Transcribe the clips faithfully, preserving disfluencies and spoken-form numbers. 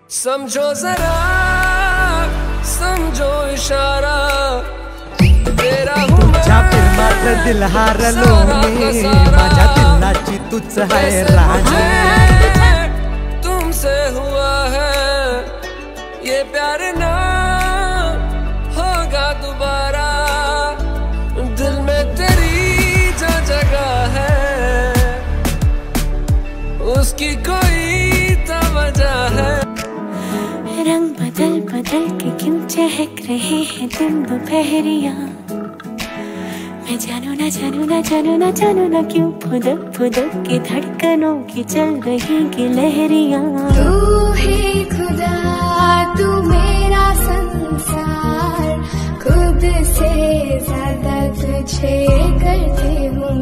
समझो जरा समझो इशारा तेरा तुझ्या प्रेमात दिल हारलो मी माझ्या दिलाची तूच आहे राणी तुमसे हुआ है ये प्यार ना होगा दोबारा दिल में तेरी जो जगह है उसकी कोई तो वजह है। रंग बदल बदल के क्यों चहक रहे हैं दिन दोपहरिया मैं जानू ना जानू ना जानू ना जानू ना क्यों फुदक फुदक के धड़कनों की चल रही की लहरियां। तू ही खुदा तू मेरा संसार खुद से ज्यादा तुझे करती हूँ।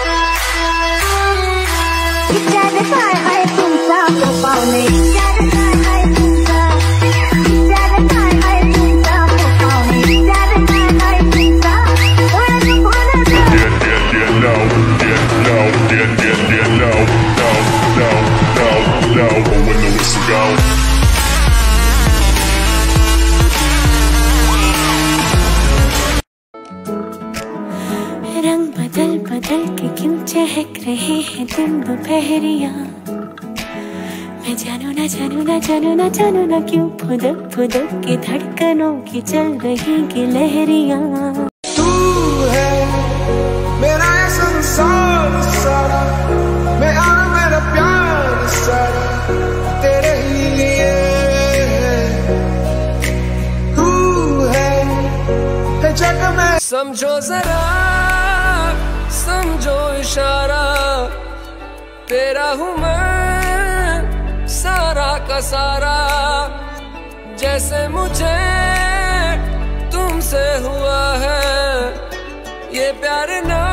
रंग बदल बदल के क्यों चहक रहे हैं दिन दोपहरिया मैं जानू ना जानू ना जानू ना जानू ना क्यों फुदक फुदक के धड़कनों की चल रही की लहरियां। तू है मेरा संसार सारा मेरा मेरा प्यार सारा तेरे ही लिए तू है, है जग में समझो जरा समझो इशारा तेरा हूँ मैं सारा का सारा जैसे मुझे तुमसे हुआ है ये प्यार ना